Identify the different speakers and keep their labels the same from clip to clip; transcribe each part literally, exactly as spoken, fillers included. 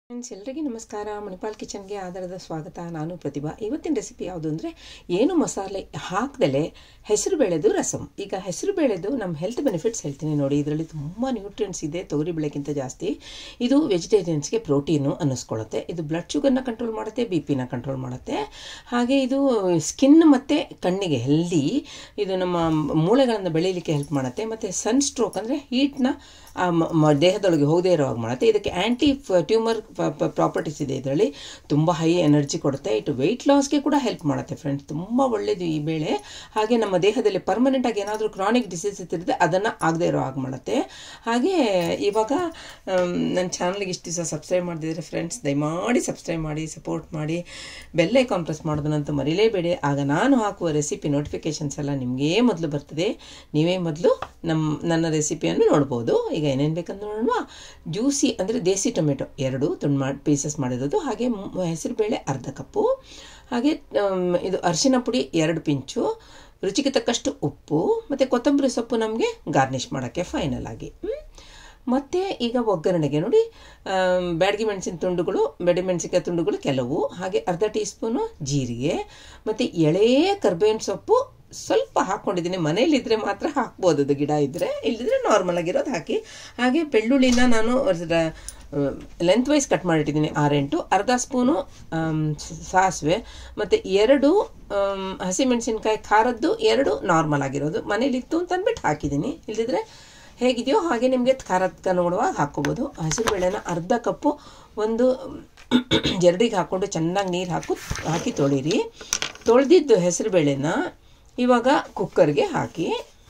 Speaker 1: Friends, ಎಲ್ಲರಿಗೂ ನಮಸ್ಕಾರ. ಮಣಿಪಾಲ್ ಕಿಚನ್ಗೆ ಆಧಾರದ ಸ್ವಾಗತ. ನಾನು ಪ್ರತಿಭಾ. ಇವತ್ತಿನ ರೆಸಿಪಿ ಯಾವುದು ಅಂದರೆ ಏನು ಮಸಾಲೆ ಹಾಕದಲೇ ಹೆಸರು ಬೇಳೆದು ರಸಮ್. ಈಗ ಹೆಸರು ಬೇಳೆದು ನಮ್ಮ ಹೆಲ್ತ್ ಬೆನಿಫಿಟ್ಸ್ ಹೇಳ್ತೀನಿ ನೋಡಿ. ಇದರಲ್ಲಿ ತುಂಬ ನ್ಯೂಟ್ರಿಯೆಂಟ್ಸ್ ಇದೆ, ತೊಗರಿ ಬೇಳೆಗಿಂತ ಜಾಸ್ತಿ. ಇದು ವೆಜಿಟೇರಿಯನ್ಸ್ಗೆ ಪ್ರೋಟೀನು ಅನ್ನಿಸ್ಕೊಳ್ಳುತ್ತೆ. ಇದು ಬ್ಲಡ್ ಶುಗರ್ನ ಕಂಟ್ರೋಲ್ ಮಾಡುತ್ತೆ, ಬಿ ಪಿನ ಕಂಟ್ರೋಲ್ ಮಾಡುತ್ತೆ. ಹಾಗೆ ಇದು ಸ್ಕಿನ್ ಮತ್ತು ಕಣ್ಣಿಗೆ ಹೆಲ್ದಿ. ಇದು ನಮ್ಮ ಮೂಳೆಗಳನ್ನು ಬೆಳೀಲಿಕ್ಕೆ ಹೆಲ್ಪ್ ಮಾಡುತ್ತೆ. ಮತ್ತು ಸನ್ ಸ್ಟ್ರೋಕ್ ಅಂದರೆ ಹೀಟ್ನ ದೇಹದೊಳಗೆ ಹೋಗದೇ ಇರೋ ಹಾಗೆ ಮಾಡುತ್ತೆ. ಇದಕ್ಕೆ ಆ್ಯಂಟಿ ಟ್ಯೂಮರ್ ಪ್ರಾಪರ್ಟೀಸ್ ಇದೆ. ಇದರಲ್ಲಿ ತುಂಬ ಹೈ ಎನರ್ಜಿ ಕೊಡುತ್ತೆ. ಇಟ್ಟು ವೆಯ್ಟ್ ಲಾಸ್ಗೆ ಕೂಡ ಹೆಲ್ಪ್ ಮಾಡುತ್ತೆ ಫ್ರೆಂಡ್ಸ್. ತುಂಬ ಒಳ್ಳೆಯದು ಈ ಬೇಳೆ. ಹಾಗೆ ನಮ್ಮ ದೇಹದಲ್ಲಿ ಪರ್ಮನೆಂಟಾಗಿ ಏನಾದರೂ ಕ್ರಾನಿಕ್ ಡಿಸೀಸ್ ಇದ್ದರೆ ಅದನ್ನು ಆಗದೇ ಇರೋ ಹಾಗೆ ಮಾಡುತ್ತೆ. ಹಾಗೆ ಇವಾಗ ನನ್ನ ಚಾನಲ್ಗೆ ಇಷ್ಟು ದಿವಸ ಸಬ್ಸ್ಕ್ರೈಬ್ ಮಾಡಿದ್ರೆ ಫ್ರೆಂಡ್ಸ್, ದಯಮಾಡಿ ಸಬ್ಸ್ಕ್ರೈಬ್ ಮಾಡಿ, ಸಪೋರ್ಟ್ ಮಾಡಿ, ಬೆಲ್ ಐಕಾನ್ ಪ್ರೆಸ್ ಮಾಡೋದನ್ನಂತೂ ಮರಿಲೇಬೇಡಿ. ಆಗ ನಾನು ಹಾಕುವ ರೆಸಿಪಿ ನೋಟಿಫಿಕೇಷನ್ಸ್ ಎಲ್ಲ ನಿಮಗೇ ಮೊದಲು ಬರ್ತದೆ. ನೀವೇ ಮೊದಲು ನಮ್ಮ ನನ್ನ ರೆಸಿಪಿಯನ್ನು ನೋಡ್ಬೋದು. ಈಗ ಏನೇನು ಬೇಕಂತ ನೋಡೋಣ. ಜ್ಯೂಸಿ ಅಂದರೆ ದೇಸಿ ಟೊಮೆಟೊ ಎರಡು ತುಂಡು ಮಾಡಿ ಪೀಸಸ್ ಮಾಡಿರೋದು. ಹಾಗೆ ಹೆಸರುಬೇಳೆ ಅರ್ಧ ಕಪ್ಪು. ಹಾಗೆ ಇದು ಅರಿಶಿನ ಪುಡಿ ಎರಡು ಪಿಂಚು, ರುಚಿಗೆ ತಕ್ಕಷ್ಟು ಉಪ್ಪು, ಮತ್ತು ಕೊತ್ತಂಬರಿ ಸೊಪ್ಪು ನಮಗೆ ಗಾರ್ನಿಷ್ ಮಾಡೋಕ್ಕೆ ಫೈನಲ್ ಆಗಿ. ಮತ್ತು ಈಗ ಒಗ್ಗರಣೆಗೆ ನೋಡಿ, ಬ್ಯಾಡಗಿ ಮೆಣಸಿನ ತುಂಡುಗಳು, ಬೆಳೆ ಮೆಣಸಿನಕಾಯಿ ತುಂಡುಗಳು ಕೆಲವು, ಹಾಗೆ ಅರ್ಧ ಟೀ ಸ್ಪೂನು ಜೀರಿಗೆ, ಮತ್ತು ಎಳೆ ಕರ್ಬೇವಿನ ಸೊಪ್ಪು ಸ್ವಲ್ಪ ಹಾಕ್ಕೊಂಡಿದ್ದೀನಿ. ಮನೇಲಿದ್ದರೆ ಮಾತ್ರ ಹಾಕ್ಬೋದು, ಅದು ಗಿಡ ಇದ್ದರೆ. ಇಲ್ಲದಿದ್ರೆ ನಾರ್ಮಲ್ ಆಗಿರೋದು ಹಾಕಿ. ಹಾಗೆ ಬೆಳ್ಳುಳ್ಳಿನ ನಾನು ಲೆಂತ್ ವೈಸ್ ಕಟ್ ಮಾಡಿಟ್ಟಿದ್ದೀನಿ ಆರೆಂಟು. ಅರ್ಧ ಸ್ಪೂನು ಸಾಸಿವೆ, ಮತ್ತು ಎರಡು ಹಸಿಮೆಣಸಿನ್ಕಾಯಿ ಖಾರದ್ದು, ಎರಡು ನಾರ್ಮಲ್ ಆಗಿರೋದು ಮನೇಲಿತ್ತು ಅಂತ ಅಂದ್ಬಿಟ್ಟು ಹಾಕಿದ್ದೀನಿ. ಇಲ್ಲದಿದ್ರೆ ಹೇಗಿದೆಯೋ ಹಾಗೆ ನಿಮಗೆ ಖಾರಕ್ಕೆ ನೋಡುವಾಗ ಹಾಕ್ಕೋಬೋದು. ಹಸಿರುಬೇಳೆನ ಅರ್ಧ ಕಪ್ಪು ಒಂದು ಜರಡಿಗೆ ಹಾಕ್ಕೊಂಡು ಚೆನ್ನಾಗಿ ನೀರು ಹಾಕು ಹಾಕಿ ತೊಳಿರಿ. ತೊಳೆದಿದ್ದು ಹೆಸರುಬೇಳೆನ ಇವಾಗ ಕುಕ್ಕರ್ಗೆ ಹಾಕಿ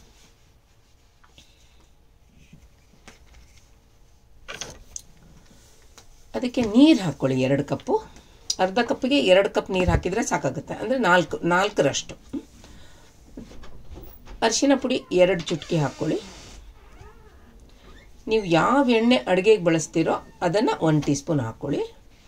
Speaker 1: ಅದಕ್ಕೆ ನೀರು ಹಾಕ್ಕೊಳ್ಳಿ. ಎರಡು ಕಪ್ಪು, ಅರ್ಧ ಕಪ್ಪಿಗೆ ಎರಡು ಕಪ್ ನೀರು ಹಾಕಿದರೆ ಸಾಕಾಗುತ್ತೆ. ಅಂದರೆ ನಾಲ್ಕು ನಾಲ್ಕರಷ್ಟು. ಅರಿಶಿನ ಪುಡಿ ಎರಡು ಚುಟುಕಿ ಹಾಕ್ಕೊಳ್ಳಿ. ನೀವು ಯಾವ ಎಣ್ಣೆ ಅಡುಗೆಗೆ ಬಳಸ್ತೀರೋ ಅದನ್ನು ಒನ್ ಟೀ ಸ್ಪೂನ್ ಹಾಕ್ಕೊಳ್ಳಿ.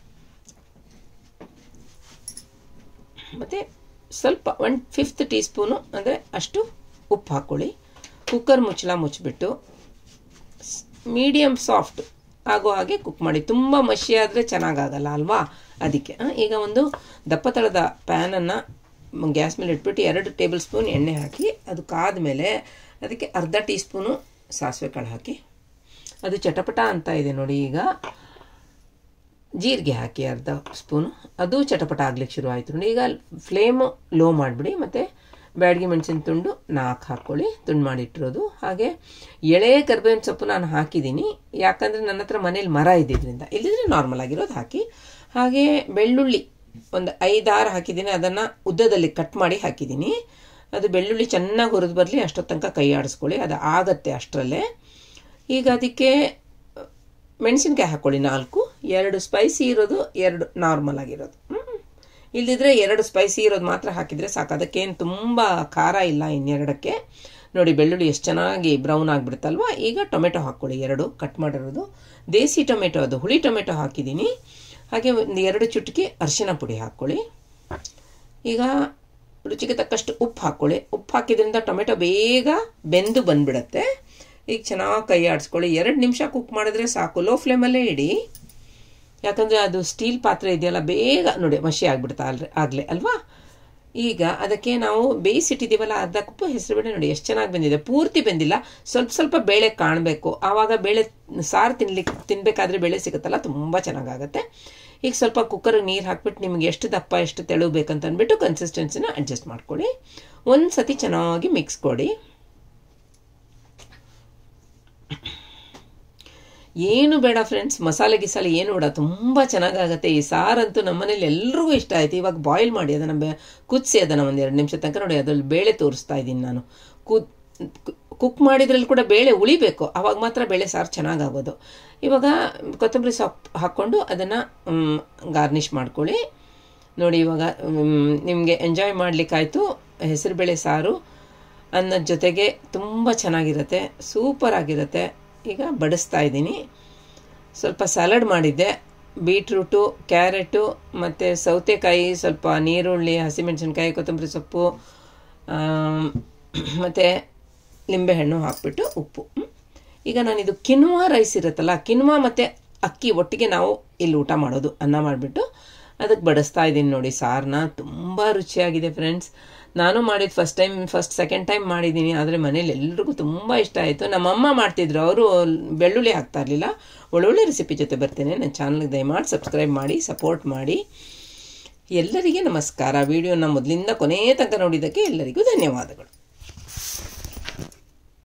Speaker 1: ಮತ್ತು ಸ್ವಲ್ಪ ಒನ್ ಫಿಫ್ತ್ ಟೀ ಸ್ಪೂನು ಅಂದರೆ ಅಷ್ಟು ಉಪ್ಪು ಹಾಕ್ಕೊಳ್ಳಿ. ಕುಕ್ಕರ್ ಮುಚ್ಚಳ ಮುಚ್ಚಿಬಿಟ್ಟು ಮೀಡಿಯಮ್ ಸಾಫ್ಟ್ ಆಗೋ ಹಾಗೆ ಕುಕ್ ಮಾಡಿ. ತುಂಬ ಮಷಿ ಆದರೆ ಚೆನ್ನಾಗಾಗಲ್ಲ ಅಲ್ವಾ, ಅದಕ್ಕೆ. ಈಗ ಒಂದು ದಪ್ಪ ತಳದ ಪ್ಯಾನನ್ನು ಗ್ಯಾಸ್ ಮೇಲೆ ಇಟ್ಬಿಟ್ಟು ಎರಡು ಟೇಬಲ್ ಸ್ಪೂನ್ ಎಣ್ಣೆ ಹಾಕಿ, ಅದು ಕಾದ್ಮೇಲೆ ಅದಕ್ಕೆ ಅರ್ಧ ಟೀ ಸ್ಪೂನು ಸಾಸಿವೆ ಕಾಳು ಹಾಕಿ, ಅದು ಚಟಪಟ ಅಂತ ಇದೆ ನೋಡಿ. ಈಗ ಜೀರಿಗೆ ಹಾಕಿ ಅರ್ಧ ಸ್ಪೂನು, ಅದು ಚಟಪಟ ಆಗ್ಲಿಕ್ಕೆ ಶುರು ಆಯಿತು ನೋಡಿ. ಈಗ ಫ್ಲೇಮು ಲೋ ಮಾಡಿಬಿಡಿ. ಮತ್ತು ಬ್ಯಾಡಗಿ ಮೆಣಸಿನ ತುಂಡು ನಾಲ್ಕು ಹಾಕ್ಕೊಳ್ಳಿ, ತುಂಡು ಮಾಡಿಟ್ಟಿರೋದು. ಹಾಗೆ ಎಳೆ ಕರ್ಬೇವಿನ ಸೊಪ್ಪು ನಾನು ಹಾಕಿದ್ದೀನಿ, ಯಾಕಂದರೆ ನನ್ನ ಹತ್ರ ಮನೇಲಿ ಮರ ಇದ್ದಿದ್ದರಿಂದ. ಇಲ್ಲದಿದ್ರೆ ನಾರ್ಮಲ್ ಆಗಿರೋದು ಹಾಕಿ. ಹಾಗೆ ಬೆಳ್ಳುಳ್ಳಿ ಒಂದು ಐದಾರು ಹಾಕಿದ್ದೀನಿ, ಅದನ್ನು ಉದ್ದದಲ್ಲಿ ಕಟ್ ಮಾಡಿ ಹಾಕಿದ್ದೀನಿ. ಅದು ಬೆಳ್ಳುಳ್ಳಿ ಚೆನ್ನಾಗಿ ಹುರಿದು ಬರಲಿ ಅಷ್ಟೊತ್ತು ತನಕ ಕೈ ಆಡಿಸ್ಕೊಳ್ಳಿ, ಅದು ಆಗತ್ತೆ ಅಷ್ಟರಲ್ಲೇ. ಈಗ ಅದಕ್ಕೆ ಮೆಣಸಿನ್ಕಾಯಿ ಹಾಕ್ಕೊಳ್ಳಿ ನಾಲ್ಕು, ಎರಡು ಸ್ಪೈಸಿ ಇರೋದು, ಎರಡು ನಾರ್ಮಲ್ ಆಗಿರೋದು. ಇಲ್ಲದಿದ್ರೆ ಎರಡು ಸ್ಪೈಸಿ ಇರೋದು ಮಾತ್ರ ಹಾಕಿದರೆ ಸಾಕು. ಅದಕ್ಕೇನು ತುಂಬ ಖಾರ ಇಲ್ಲ ಇನ್ನೆರಡಕ್ಕೆ. ನೋಡಿ ಬೆಳ್ಳುಳ್ಳಿ ಎಷ್ಟು ಚೆನ್ನಾಗಿ ಬ್ರೌನ್ ಆಗಿಬಿಡುತ್ತಲ್ವ. ಈಗ ಟೊಮೆಟೊ ಹಾಕ್ಕೊಳ್ಳಿ, ಎರಡು ಕಟ್ ಮಾಡಿರೋದು, ದೇಸಿ ಟೊಮೆಟೊ, ಅದು ಹುಳಿ ಟೊಮೆಟೊ ಹಾಕಿದ್ದೀನಿ. ಹಾಗೆ ಒಂದು ಎರಡು ಚುಟುಕಿ ಅರಿಶಿನ ಪುಡಿ ಹಾಕ್ಕೊಳ್ಳಿ. ಈಗ ರುಚಿಗೆ ತಕ್ಕಷ್ಟು ಉಪ್ಪು ಹಾಕ್ಕೊಳ್ಳಿ. ಉಪ್ಪು ಹಾಕಿದ್ರಿಂದ ಟೊಮೆಟೊ ಬೇಗ ಬೆಂದು ಬಂದುಬಿಡತ್ತೆ. ಈಗ ಚೆನ್ನಾಗಿ ಕೈ ಆಡಿಸ್ಕೊಳ್ಳಿ. ಎರಡು ನಿಮಿಷ ಕುಕ್ ಮಾಡಿದ್ರೆ ಸಾಕು, ಲೋ ಫ್ಲೇಮಲ್ಲೇ ಇಡಿ. ಯಾಕಂದರೆ ಅದು ಸ್ಟೀಲ್ ಪಾತ್ರೆ ಇದೆಯಲ್ಲ, ಬೇಗ ನೋಡಿ ಮಷಿ ಆಗಿಬಿಡ್ತಾ ಅಲ್ರಿ ಆಗಲೇ ಅಲ್ವಾ. ಈಗ ಅದಕ್ಕೆ ನಾವು ಬೇಯಿಸಿಟ್ಟಿದ್ದೀವಲ್ಲ ಅರ್ಧ ಕಪ್ಪು ಹೆಸರುಬೇಳೆ, ನೋಡಿ ಎಷ್ಟು ಚೆನ್ನಾಗಿ ಬೆಂದಿದೆ. ಪೂರ್ತಿ ಬೆಂದಿಲ್ಲ, ಸ್ವಲ್ಪ ಸ್ವಲ್ಪ ಬೇಳೆ ಕಾಣಬೇಕು. ಆವಾಗ ಬೇಳೆ ಸಾರು ತಿನ್ಲಿಕ್ಕೆ ತಿನ್ನಬೇಕಾದ್ರೆ ಬೇಳೆ ಸಿಗುತ್ತಲ್ಲ, ತುಂಬ ಚೆನ್ನಾಗಾಗತ್ತೆ. ಈಗ ಸ್ವಲ್ಪ ಕುಕ್ಕರ್ಗೆ ನೀರು ಹಾಕ್ಬಿಟ್ಟು ನಿಮ್ಗೆ ಎಷ್ಟು ದಪ್ಪ ಎಷ್ಟು ತೆಳು ಬೇಕಂತ ಅಂದ್ಬಿಟ್ಟು ಕನ್ಸಿಸ್ಟೆನ್ಸಿನ ಅಡ್ಜಸ್ಟ್ ಮಾಡ್ಕೊಳ್ಳಿ. ಒಂದು ಸತಿ ಚೆನ್ನಾಗಿ ಮಿಕ್ಸ್ ಕೊಡಿ. ಏನು ಬೇಡ ಫ್ರೆಂಡ್ಸ್, ಮಸಾಲೆ ಗಿಸಾಲೆ ಏನು ಬೇಡ, ತುಂಬ ಚೆನ್ನಾಗಾಗತ್ತೆ ಈ ಸಾರಂತೂ. ನಮ್ಮನೇಲಿ ಎಲ್ರಿಗೂ ಇಷ್ಟ ಆಯಿತು. ಇವಾಗ ಬಾಯ್ಲ್ ಮಾಡಿ ಅದನ್ನು ಕುದಿಸಿ ಅದನ್ನು ಒಂದು ಎರಡು ನಿಮಿಷ ತನಕ ನೋಡಿ, ಅದರಲ್ಲಿ ಬೇಳೆ ತೋರಿಸ್ತಾ ಇದ್ದೀನಿ ನಾನು. ಕುದ್ ಕುಕ್ ಮಾಡಿದ್ರಲ್ಲಿ ಕೂಡ ಬೇಳೆ ಉಳಿಬೇಕು, ಆವಾಗ ಮಾತ್ರ ಬೇಳೆ ಸಾರು ಚೆನ್ನಾಗಾಗೋದು. ಇವಾಗ ಕೊತ್ತಂಬರಿ ಸೊಪ್ಪು ಹಾಕ್ಕೊಂಡು ಅದನ್ನು ಗಾರ್ನಿಷ್ ಮಾಡ್ಕೊಳ್ಳಿ. ನೋಡಿ ಇವಾಗ ನಿಮಗೆ ಎಂಜಾಯ್ ಮಾಡಲಿಕ್ಕಾಯ್ತು ಹೆಸರುಬೇಳೆ ಸಾರು. ಅನ್ನದ ಜೊತೆಗೆ ತುಂಬ ಚೆನ್ನಾಗಿರುತ್ತೆ, ಸೂಪರ್ ಆಗಿರುತ್ತೆ. ಈಗ ಬಡಿಸ್ತಾ ಇದ್ದೀನಿ. ಸ್ವಲ್ಪ ಸಲಾಡ್ ಮಾಡಿದ್ದೆ, ಬೀಟ್ರೂಟು, ಕ್ಯಾರೆಟು, ಮತ್ತು ಸೌತೆಕಾಯಿ, ಸ್ವಲ್ಪ ನೀರುಳ್ಳಿ, ಹಸಿಮೆಣಸಿನ್ಕಾಯಿ, ಕೊತ್ತಂಬರಿ ಸೊಪ್ಪು, ಮತ್ತು ಲಿಂಬೆಹಣ್ಣು ಹಾಕ್ಬಿಟ್ಟು ಉಪ್ಪು. ಈಗ ನಾನಿದು ಕಿನ್ವಾ ರೈಸ್ ಇರುತ್ತಲ್ಲ, ಕಿನ್ವಾ ಮತ್ತು ಅಕ್ಕಿ ಒಟ್ಟಿಗೆ ನಾವು ಇಲ್ಲಿ ಊಟ ಮಾಡೋದು. ಅನ್ನ ಮಾಡಿಬಿಟ್ಟು ಅದಕ್ಕೆ ಬಡಿಸ್ತಾ ಇದ್ದೀನಿ ನೋಡಿ ಸಾರನ್ನ. ತುಂಬ ರುಚಿಯಾಗಿದೆ ಫ್ರೆಂಡ್ಸ್. ನಾನು ಮಾಡಿದ್ದು first time first second time ಮಾಡಿದ್ದೀನಿ, ಆದರೆ ಮನೇಲಿ ಎಲ್ರಿಗೂ ತುಂಬ ಇಷ್ಟ ಆಯಿತು. ನಮ್ಮಮ್ಮ ಮಾಡ್ತಿದ್ರು, ಅವರು ಬೆಳ್ಳುಳ್ಳಿ ಹಾಕ್ತಾ ಇರಲಿಲ್ಲ. ಒಳ್ಳೊಳ್ಳೆ ರೆಸಿಪಿ ಜೊತೆ ಬರ್ತೇನೆ. ನನ್ನ ಚಾನಲ್ಗೆ ದಯಮಾಡಿ ಸಬ್ಸ್ಕ್ರೈಬ್ ಮಾಡಿ, ಸಪೋರ್ಟ್ ಮಾಡಿ. ಎಲ್ಲರಿಗೆ ನಮಸ್ಕಾರ. ವಿಡಿಯೋನ ಮೊದಲಿಂದ ಕೊನೆಯ ತನಕ ನೋಡಿದ್ದಕ್ಕೆ ಎಲ್ಲರಿಗೂ ಧನ್ಯವಾದಗಳು.